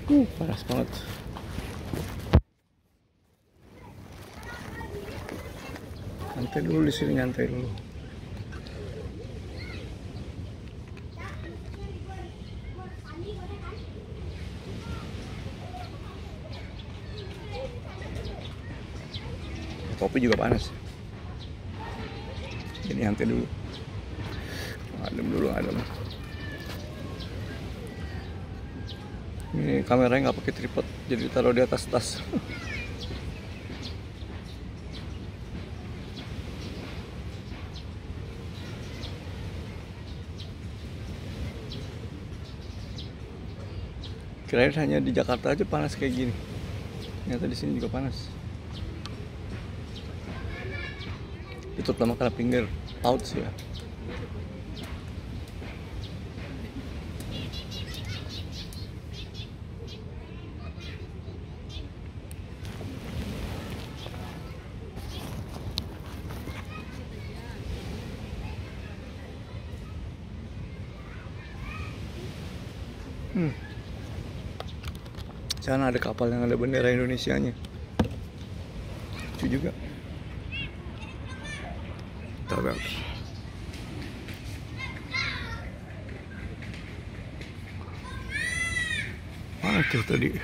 Panas banget. Nyantai dulu di sini, nyantai dulu. Kopi juga panas. Jadi nyantai dulu. Adem dulu, adem. Ini kameranya nggak pakai tripod, jadi taruh di atas tas. Kirain hanya di Jakarta aja panas kayak gini. Ternyata di sini juga panas. Itu pertama karena pinggir laut sih ya. Sana ada kapal yang ada bendera Indonesianya. Lucu juga. Tahu. Mana tuh tadi?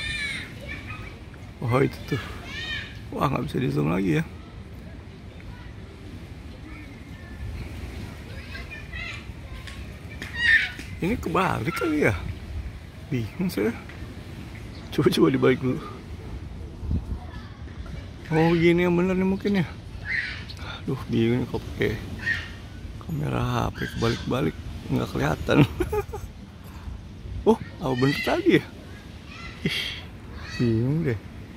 Oh itu tuh. Wah nggak bisa di zoom lagi ya. Ini kebalik kali ya? Bingung saya. Coba dibalik dulu. Oh gini yang bener nih mungkin ya. Aduh bingung nih kalau pakai kamera HP kebalik-balik nggak kelihatan. Oh apa bener tadi ya? Ih, bingung deh.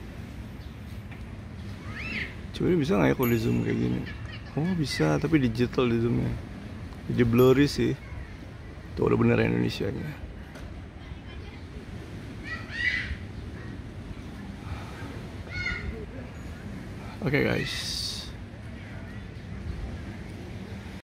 Coba ini bisa nggak ya kalau di zoom kayak gini? Oh bisa, tapi digital di zoomnya. Jadi blurry sih. Tuh ada bener Indonesianya. Oke guys.